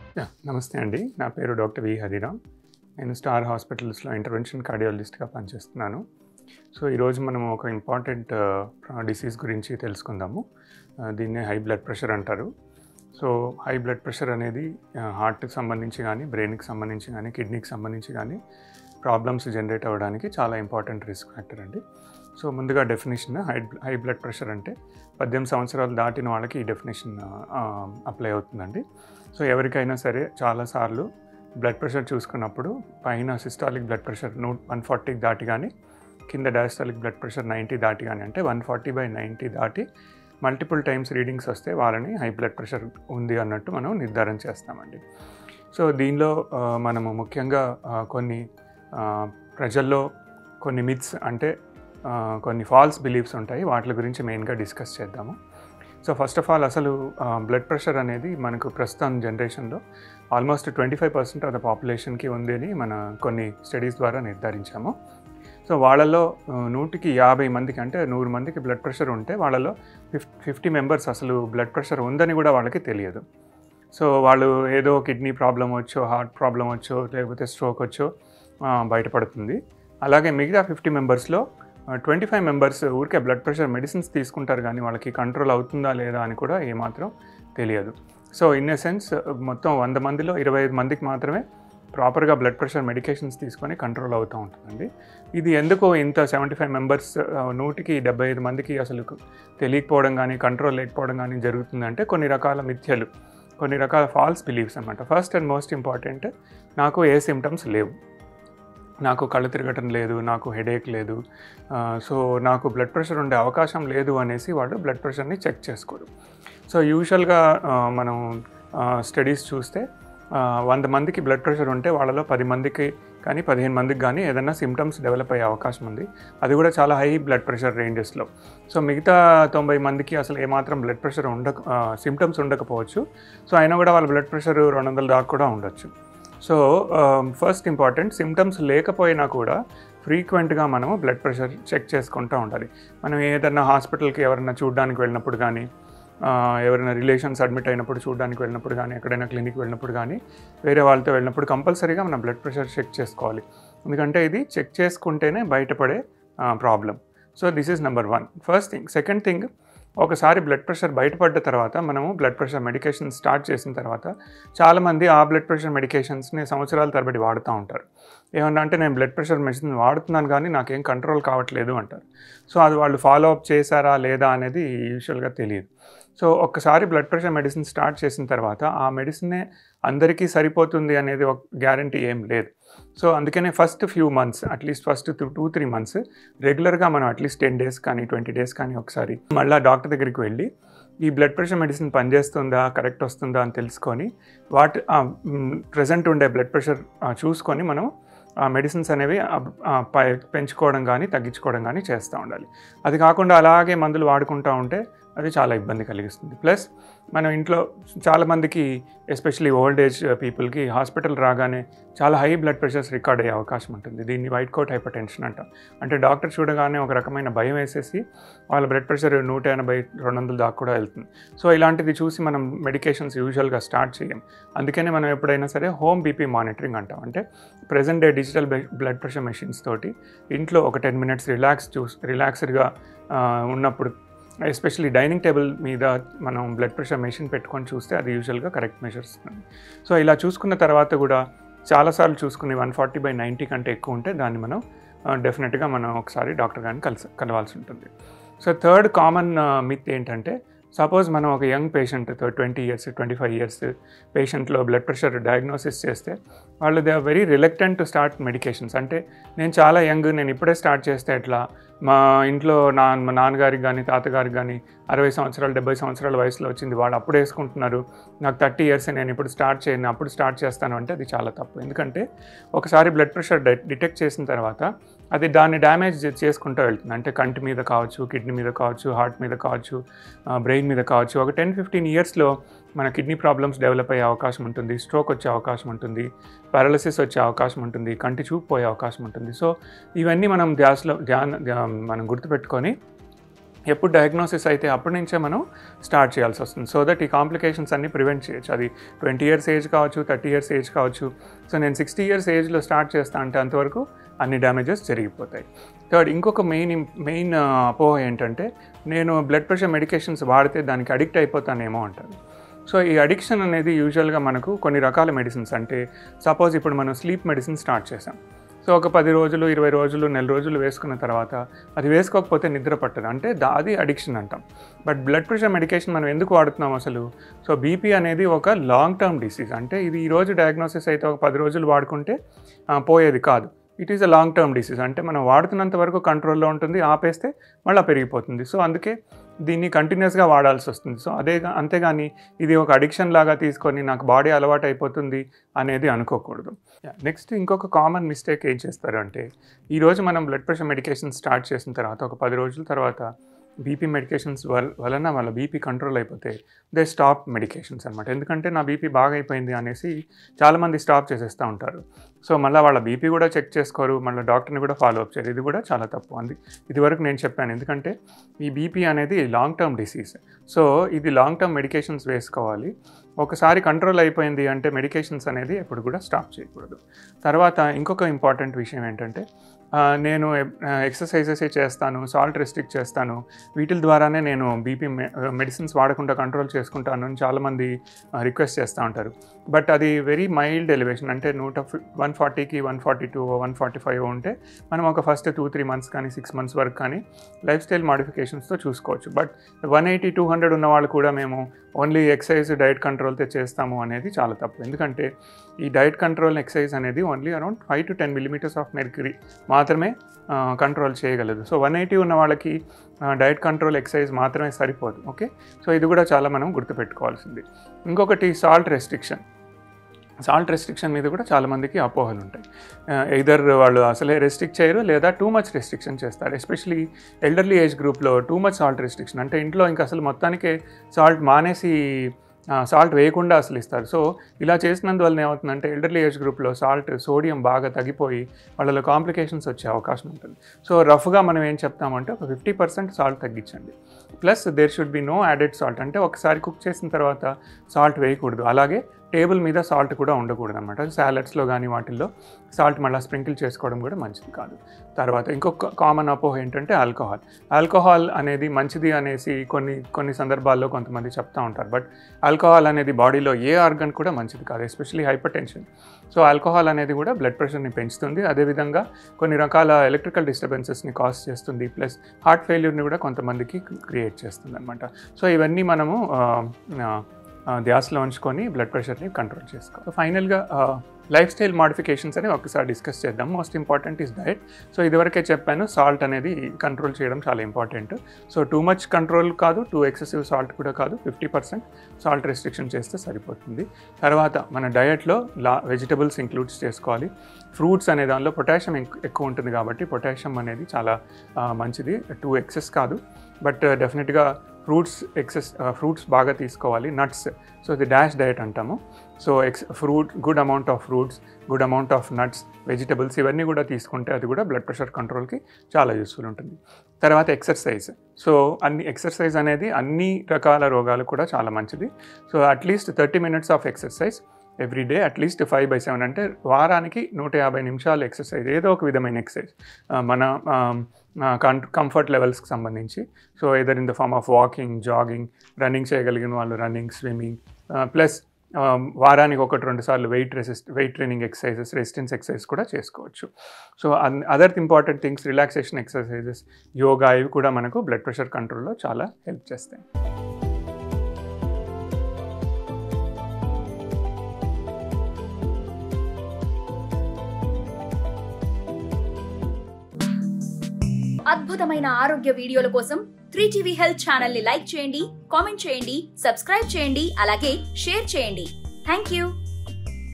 నమస్తే అండి. నా పేరు డాక్టర్ వి హరిరామ్. నేను స్టార్ హాస్పిటల్స్‌లో ఇంటర్వెన్షన్ కార్డియాలజిస్ట్‌గా పనిచేస్తున్నాను. సో, ఈరోజు మనం ఒక ఇంపార్టెంట్ డిసీజ్ గురించి తెలుసుకుందాము. దీన్నే హై బ్లడ్ ప్రెషర్ అంటారు. సో, హై బ్లడ్ ప్రెషర్ అనేది హార్ట్‌కి సంబంధించి గానీ, బ్రెయిన్‌కి సంబంధించి గానీ, కిడ్నీకి సంబంధించి గానీ ప్రాబ్లమ్స్ జనరేట్ అవ్వడానికి చాలా ఇంపార్టెంట్ రిస్క్ ఫ్యాక్టర్ అండి. సో, ముందుగా డెఫినిషన్ హై బ్లడ్ ప్రెషర్ అంటే 18 సంవత్సరాలు దాటిన వాళ్ళకి ఈ డెఫినిషన్ అప్లై అవుతుందండి. సో, ఎవరికైనా సరే చాలాసార్లు బ్లడ్ ప్రెషర్ చూసుకున్నప్పుడు పైన సిస్టాలిక్ బ్లడ్ ప్రెషర్ 140 దాటి కానీ, కింద డయాస్టాలిక్ బ్లడ్ ప్రెషర్ 90 దాటి కానీ, అంటే 140/90 దాటి మల్టిపుల్ టైమ్స్ రీడింగ్స్ వస్తే వాళ్ళని హై బ్లడ్ ప్రెషర్ ఉంది అన్నట్టు మనం నిర్ధారణ చేస్తామండి. సో, దీనిలో మనము ముఖ్యంగా కొన్ని ప్రజల్లో కొన్ని మిత్స్ అంటే కొన్ని ఫాల్స్ బిలీఫ్స్ ఉంటాయి. వాటి గురించి మెయిన్గా డిస్కస్ చేద్దాము. సో, ఫస్ట్ ఆఫ్ ఆల్ అసలు బ్లడ్ ప్రెషర్ అనేది మనకు ప్రస్తుతం జనరేషన్లో ఆల్మోస్ట్ 25% ఆఫ్ ద పాపులేషన్కి ఉంది అని మన కొన్ని స్టడీస్ ద్వారా నిర్ధారించాము. సో, వాళ్ళలో 100కి 50 మందికి అంటే 100 మందికి బ్లడ్ ప్రెషర్ ఉంటే వాళ్ళలో 50 మెంబర్స్ అసలు బ్లడ్ ప్రెషర్ ఉందని కూడా వాళ్ళకి తెలియదు. సో, వాళ్ళు ఏదో కిడ్నీ ప్రాబ్లం వచ్చో, హార్ట్ ప్రాబ్లం వచ్చో, లేకపోతే స్ట్రోక్ వచ్చో బయటపడుతుంది. అలాగే మిగతా 50 మెంబర్స్లో 25 మెంబర్స్ ఊరికే బ్లడ్ ప్రెషర్ మెడిసిన్స్ తీసుకుంటారు కానీ వాళ్ళకి కంట్రోల్ అవుతుందా లేదా అని కూడా ఏమాత్రం తెలియదు. సో, ఇన్ ఎ సెన్స్ మొత్తం 100 మందిలో 25 మందికి మాత్రమే ప్రాపర్గా బ్లడ్ ప్రెషర్ మెడికేషన్స్ తీసుకొని కంట్రోల్ అవుతూ ఉంటుందండి. ఇది ఎందుకో ఇంత 75 మెంబర్స్ 100కి 75 మందికి అసలు తెలియకపోవడం కానీ, కంట్రోల్ లేకపోవడం కానీ జరుగుతుందంటే కొన్ని రకాల మిథ్యలు, కొన్ని రకాల ఫాల్స్ బిలీఫ్స్ అనమాట. ఫస్ట్ అండ్ మోస్ట్ ఇంపార్టెంట్, నాకు ఏ సిమ్టమ్స్ లేవు, నాకు కళ్ళు తిరగటం లేదు, నాకు హెడేక్ లేదు, సో నాకు బ్లడ్ ప్రెషర్ ఉండే అవకాశం లేదు అనేసి వాళ్ళు బ్లడ్ ప్రెషర్ని చెక్ చేసుకోరు. సో, యూజువల్గా మనం స్టడీస్ చూస్తే 100 మందికి బ్లడ్ ప్రెషర్ ఉంటే వాళ్ళలో 10 మందికి కానీ 15 మందికి కానీ ఏదైనా సిమ్టమ్స్ డెవలప్ అయ్యే అవకాశం ఉంది. అది కూడా చాలా హై బ్లడ్ ప్రెషర్ రేంజెస్లో. సో, మిగతా 90 మందికి అసలు ఏమాత్రం బ్లడ్ ప్రెషర్ సిమ్టమ్స్ ఉండకపోవచ్చు. సో, అయినా కూడా వాళ్ళ బ్లడ్ ప్రెషర్ 200 దాకా కూడా ఉండొచ్చు. సో, ఫస్ట్ ఇంపార్టెంట్, సిమ్టమ్స్ లేకపోయినా కూడా ఫ్రీక్వెంట్గా మనము బ్లడ్ ప్రెషర్ చెక్ చేసుకుంటూ ఉండాలి. మనం ఏదైనా హాస్పిటల్కి ఎవరైనా చూడడానికి వెళ్ళినప్పుడు కానీ, ఎవరైనా రిలేషన్స్ అడ్మిట్ అయినప్పుడు చూడడానికి వెళ్ళినప్పుడు కానీ, ఎక్కడైనా క్లినిక్ వెళ్ళినప్పుడు కానీ, వేరే వాళ్ళతో వెళ్ళినప్పుడు కంపల్సరీగా మనం బ్లడ్ ప్రెషర్ చెక్ చేసుకోవాలి. ఎందుకంటే ఇది చెక్ చేసుకుంటేనే బయటపడే problem. So, this is number 1 first thing. Second thing, ఒకసారి బ్లడ్ ప్రెషర్ బయటపడ్డ తర్వాత మనము బ్లడ్ ప్రెషర్ మెడికేషన్ స్టార్ట్ చేసిన తర్వాత చాలామంది ఆ బ్లడ్ ప్రెషర్ మెడికేషన్స్ని సంవత్సరాల తరబడి వాడుతూ ఉంటారు. ఏమన్నా అంటే నేను బ్లడ్ ప్రెషర్ మెడిసిన్ వాడుతున్నాను కానీ నాకేం కంట్రోల్ కావట్లేదు అంటారు. సో, అది వాళ్ళు ఫాలో అప్ చేశారా లేదా అనేది యూజువల్గా తెలియదు. సో, ఒక్కసారి బ్లడ్ ప్రెషర్ మెడిసిన్ స్టార్ట్ చేసిన తర్వాత ఆ మెడిసినే అందరికీ సరిపోతుంది అనేది ఒక గ్యారంటీ ఏం లేదు. సో, అందుకనే first few months, at least first 2-3 months రెగ్యులర్గా మనం అట్లీస్ట్ 10 డేస్ కానీ 20 డేస్ కానీ ఒకసారి మళ్ళీ డాక్టర్ దగ్గరికి వెళ్ళి ఈ బ్లడ్ ప్రెషర్ మెడిసిన్ పనిచేస్తుందా, కరెక్ట్ వస్తుందా అని తెలుసుకొని ప్రెజెంట్ ఉండే బ్లడ్ ప్రెషర్ చూసుకొని మనం ఆ మెడిసిన్స్ అనేవి పెంచుకోవడం కానీ తగ్గించుకోవడం కానీ చేస్తూ ఉండాలి. అది కాకుండా అలాగే మందులు వాడుకుంటూ ఉంటే అది చాలా ఇబ్బంది కలిగిస్తుంది. ప్లస్ మనం ఇంట్లో చాలామందికి ఎస్పెషల్లీ ఓల్డ్ ఏజ్ పీపుల్కి హాస్పిటల్ రాగానే చాలా హై బ్లడ్ ప్రెషర్స్ రికార్డ్ అయ్యే అవకాశం ఉంటుంది. దీన్ని వైట్ కోట్ హైపర్ టెన్షన్ అంటాం. అంటే డాక్టర్ చూడగానే ఒక రకమైన భయం వేసేసి వాళ్ళ బ్లడ్ ప్రెషర్ 180-200 దాకా కూడా వెళ్తుంది. సో, ఇలాంటిది చూసి మనం మెడికేషన్స్ యూజువల్గా స్టార్ట్ చేయం. అందుకనే మనం ఎప్పుడైనా సరే హోమ్ బీపీ మానిటరింగ్ అంటాం. అంటే present day digital blood pressure machines తోటి ఇంట్లో ఒక 10 మినిట్స్ రిలాక్స్డ్గా ఉన్నప్పుడు, ఎస్పెషల్లీ డైనింగ్ టేబుల్ మీద మనం బ్లడ్ ప్రెషర్ మెషిన్ పెట్టుకొని చూస్తే అది యూజువల్గా కరెక్ట్ మెజర్స్ ఇస్తుంది. సో, ఇలా చూసుకున్న తర్వాత కూడా చాలాసార్లు చూసుకుని 140/90 కంటే ఎక్కువ ఉంటే దాన్ని మనం డెఫినెట్గా మనం ఒకసారి డాక్టర్ గారిని కలవాల్సి ఉంటుంది. సో, థర్డ్ కామన్ మిత్ ఏంటంటే, సపోజ్ మనం ఒక యంగ్ పేషెంట్ 20 ఇయర్స్ 25 ఇయర్స్ పేషెంట్లో బ్లడ్ ప్రెషర్ డయాగ్నోసిస్ చేస్తే వాళ్ళు they are very reluctant to start medications. అంటే నేను చాలా యంగ్, నేను ఇప్పుడే స్టార్ట్ చేస్తే ఎట్లా, మా ఇంట్లో మా నాన్నగారికి కానీ తాతగారికి కానీ 60 సంవత్సరాలు 70 సంవత్సరాల వయసులో వచ్చింది, వాళ్ళు అప్పుడు వేసుకుంటున్నారు, నాకు 30 ఇయర్స్, నేను ఇప్పుడు స్టార్ట్ చేయను, అప్పుడు స్టార్ట్ చేస్తాను అంటే అది చాలా తప్పు. ఎందుకంటే ఒకసారి బ్లడ్ ప్రెషర్ డిటెక్ట్ చేసిన తర్వాత అది దాన్ని డ్యామేజ్ చేసుకుంటూ వెళ్తుంది. అంటే కంటి మీద కావచ్చు, కిడ్నీ మీద కావచ్చు, హార్ట్ మీద కావచ్చు, బ్రెయిన్ మీద కావచ్చు. ఒక 10-15 ఇయర్స్లో మన కిడ్నీ ప్రాబ్లమ్స్ డెవలప్ అయ్యే అవకాశం ఉంటుంది, స్ట్రోక్ వచ్చే అవకాశం ఉంటుంది, పారాలిసిస్ వచ్చే అవకాశం ఉంటుంది, కంటి చూపు పోయే అవకాశం ఉంటుంది. సో, ఇవన్నీ మనం మనం గుర్తుపెట్టుకొని ఎప్పుడు డయాగ్నోసిస్ అయితే అప్పటి నుంచే మనం స్టార్ట్ చేయాల్సి వస్తుంది. సో దట్ ఈ కాంప్లికేషన్స్ అన్నీ ప్రివెంట్ చేయొచ్చు. అది 20 years ఏజ్ కావచ్చు, 30 years ఏజ్ కావచ్చు. సో నేను 60 years ఏజ్లో స్టార్ట్ చేస్తా అంటే అంతవరకు అన్ని డ్యామేజెస్ జరిగిపోతాయి. థర్డ్, ఇంకొక మెయిన్ అపోహ ఏంటంటే నేను బ్లడ్ ప్రెషర్ మెడికేషన్స్ వాడితే దానికి అడిక్ట్ అయిపోతానేమో అంటారు. సో ఈ అడిక్షన్ అనేది యూజువల్గా మనకు కొన్ని రకాల మెడిసిన్స్, అంటే సపోజ్ ఇప్పుడు మనం స్లీప్ మెడిసిన్ స్టార్ట్ చేసాం. సో ఒక 10 రోజులు, 20 రోజులు, నెల రోజులు వేసుకున్న తర్వాత అది వేసుకోకపోతే నిద్ర పట్టదు, అంటే అది అడిక్షన్ అంటాం. బట్ బ్లడ్ ప్రెషర్ మెడికేషన్ మనం ఎందుకు వాడుతున్నాం అసలు? సో బీపీ అనేది ఒక లాంగ్ టర్మ్ డిసీజ్. అంటే ఇది ఈరోజు డయాగ్నోసిస్ అయితే ఒక 10 రోజులు వాడుకుంటే పోయేది కాదు. It is a long term disease. అంటే మనం వాడుతున్నంత వరకు కంట్రోల్లో ఉంటుంది, ఆపేస్తే మళ్ళీ పెరిగిపోతుంది. సో అందుకే దీన్ని కంటిన్యూస్గా వాడాల్సి వస్తుంది. సో అంతేగాని ఇది ఒక అడిక్షన్ లాగా తీసుకొని నాకు బాడీ అలవాటు అయిపోతుంది అనేది అనుకోకూడదు. నెక్స్ట్, ఇంకొక కామన్ మిస్టేక్ ఏం చేస్తారు అంటే, ఈరోజు మనం బ్లడ్ ప్రెషర్ మెడికేషన్ స్టార్ట్ చేసిన తర్వాత ఒక 10 రోజుల తర్వాత బీపీ మెడికేషన్స్ వలన వాళ్ళ బీపీ కంట్రోల్ అయిపోతే దే స్టాప్ మెడికేషన్స్ అనమాట. ఎందుకంటే నా బీపీ బాగా అయిపోయింది అనేసి చాలామంది స్టాప్ చేసేస్తూ ఉంటారు. సో మళ్ళీ వాళ్ళ బీపీ కూడా చెక్ చేసుకోరు, మళ్ళీ డాక్టర్ని కూడా ఫాలో అప్ చేయరు. ఇది కూడా చాలా తప్పు. ఇదివరకు నేను చెప్పాను, ఎందుకంటే ఈ బీపీ అనేది లాంగ్ టర్మ్ డిసీజ్. సో ఇది లాంగ్ టర్మ్ మెడికేషన్స్ వేసుకోవాలి. ఒకసారి కంట్రోల్ అయిపోయింది అంటే మెడికేషన్స్ అనేది ఎప్పుడు కూడా స్టాప్ చేయకూడదు. తర్వాత ఇంకొక ఇంపార్టెంట్ విషయం ఏంటంటే, నేను ఎక్సర్సైజెస్ చేస్తాను, సాల్ట్ రెస్ట్రిక్ట్ చేస్తాను, వీటి ద్వారానే నేను బీపీ మెడిసిన్స్ వాడకుండా కంట్రోల్ చేసుకుంటాను అని చాలామంది రిక్వెస్ట్ చేస్తూ ఉంటారు. బట్ అది వెరీ మైల్డ్ ఎలివేషన్. అంటే 140కి 142 145 ఉంటే మనం ఒక ఫస్ట్ 2-3 months కానీ 6 months వరకు కానీ లైఫ్ స్టైల్ మాడిఫికేషన్స్తో చూసుకోవచ్చు. బట్ 180-200 ఉన్న వాళ్ళు కూడా మేము ఓన్లీ ఎక్సర్సైజ్ డైట్ కంట్రోల్తో చేస్తాము అనేది చాలా తప్పు. ఎందుకంటే ఈ డైట్ కంట్రోల్ ఎక్సర్సైజ్ అనేది only around 5 to 10 millimeters of mercury మాత్రమే కంట్రోల్ చేయగలదు. సో 180 ఉన్న వాళ్ళకి డైట్ కంట్రోల్ ఎక్సర్సైజ్ మాత్రమే సరిపోదు. ఓకే, సో ఇది కూడా చాలా మనం గుర్తుపెట్టుకోవాల్సింది. ఇంకొకటి సాల్ట్ రెస్ట్రిక్షన్ మీద కూడా చాలామందికి అపోహలు ఉంటాయి. ఎయిదర్ వాళ్ళు అసలే రెస్ట్రిక్ట్ చేయరు, లేదా టూ మచ్ రెస్ట్రిక్షన్ చేస్తారు. ఎస్పెషలీ ఎల్డర్లీ ఏజ్ గ్రూప్లో టూ మచ్ సాల్ట్ రెస్ట్రిక్షన్, అంటే ఇంట్లో ఇంకా అసలు మొత్తానికే సాల్ట్ మానేసి సాల్ట్ వేయకుండా అసలు ఇస్తారు. సో ఇలా చేసినందువల్ల ఏమవుతుందంటే ఎల్డర్లీ ఏజ్ గ్రూప్లో సోడియం బాగా తగ్గిపోయి వాళ్ళలో కాంప్లికేషన్స్ వచ్చే అవకాశం ఉంటుంది. సో రఫ్గా మనం ఏం చెప్తామంటే ఒక 50% సాల్ట్ తగ్గించండి. Plus there should be no added salt, అంటే ఒకసారి కుక్ చేసిన తర్వాత సాల్ట్ వేయకూడదు. అలాగే టేబుల్ మీద సాల్ట్ కూడా ఉండకూడదు అనమాట. సాలడ్స్లో కానీ వాటిల్లో సాల్ట్ మళ్ళీ స్ప్రింకిల్ చేసుకోవడం కూడా మంచిది కాదు. తర్వాత ఇంకొక కామన్ అపోహ ఏంటంటే ఆల్కహాల్ అనేది మంచిది అనేసి కొన్ని సందర్భాల్లో కొంతమంది చెప్తూ ఉంటారు. బట్ ఆల్కహాల్ అనేది బాడీలో ఏ ఆర్గన్ కూడా మంచిది కాదు, especially hypertension. So alcohol అనేది కూడా బ్లడ్ ప్రెషర్ని పెంచుతుంది, అదేవిధంగా కొన్ని రకాల ఎలక్ట్రికల్ డిస్టర్బెన్సెస్ని కాజ్ చేస్తుంది, ప్లస్ హార్ట్ ఫెయిల్యూర్ని కూడా కొంతమందికి క్రియేట్ చేస్తుంది అనమాట. సో ఇవన్నీ మనము ధ్యాసలో ఉంచుకొని బ్లడ్ ప్రెషర్ని కంట్రోల్ చేసుకోవాలి. సో ఫైనల్గా లైఫ్ స్టైల్ మాడిఫికేషన్స్ అని ఒకసారి డిస్కస్ చేద్దాం. Most important is diet. So ఇదివరకే చెప్పాను, సాల్ట్ అనేది కంట్రోల్ చేయడం చాలా important. So too much control కాదు, టూ ఎక్సెసివ్ సాల్ట్ కూడా కాదు, 50% సాల్ట్ రెస్ట్రిక్షన్ చేస్తే సరిపోతుంది. తర్వాత మన డయట్లో వెజిటబుల్స్ ఇంక్లూడ్స్ చేసుకోవాలి. ఫ్రూట్స్ అనే దానిలో పొటాషియం ఎక్కువ ఉంటుంది కాబట్టి పొటాషియం అనేది చాలా మంచిది, టూ ఎక్సెస్ కాదు. బట్ డెఫినెట్గా ఫ్రూట్స్ బాగా తీసుకోవాలి. నట్స్, సో ఇది డాష్ డయట్ అంటాము. So good amount of fruits, good amount of nuts, vegetables ఇవన్నీ కూడా తీసుకుంటే అది కూడా బ్లడ్ ప్రెషర్ కంట్రోల్కి చాలా యూస్ఫుల్ ఉంటుంది. తర్వాత ఎక్సర్సైజ్. సో ఎక్సర్సైజ్ అనేది అన్ని రకాల రోగాలు కూడా చాలా మంచిది. So at least 30 minutes of exercise every day, at least 5/7, అంటే వారానికి 150 నిమిషాలు ఎక్సర్సైజ్, ఏదో ఒక విధమైన ఎక్సర్సైజ్ మన కంఫర్ట్ లెవెల్స్కి సంబంధించి. So either in the form of walking, jogging, running చేయగలిగిన వాళ్ళు రన్నింగ్, స్విమ్మింగ్, ప్లస్ వారానికి 1-2 సార్లు weight training exercises, resistance exercise కూడా చేసుకోవచ్చు. So other important things, relaxation exercises, yoga, ఇవి కూడా మనకు బ్లడ్ ప్రెషర్ కంట్రోల్లో చాలా హెల్ప్ చేస్తాయి. అద్భుతమైన ఆరోగ్య వీడియోల కోసం 3TV హెల్త్ ఛానల్ ని లైక్ చేయండి, కామెంట్ చేయండి, సబ్స్క్రైబ్ చేయండి, అలాగే షేర్ చేయండి. థాంక్యూ.